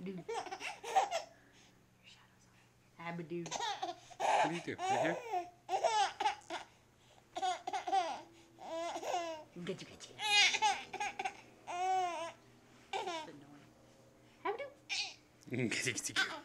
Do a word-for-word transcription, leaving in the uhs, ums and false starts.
Abadoo. Abadoo. What do you do? Right here? Get you, get you. That's annoying. Abadoo. Get you, get you.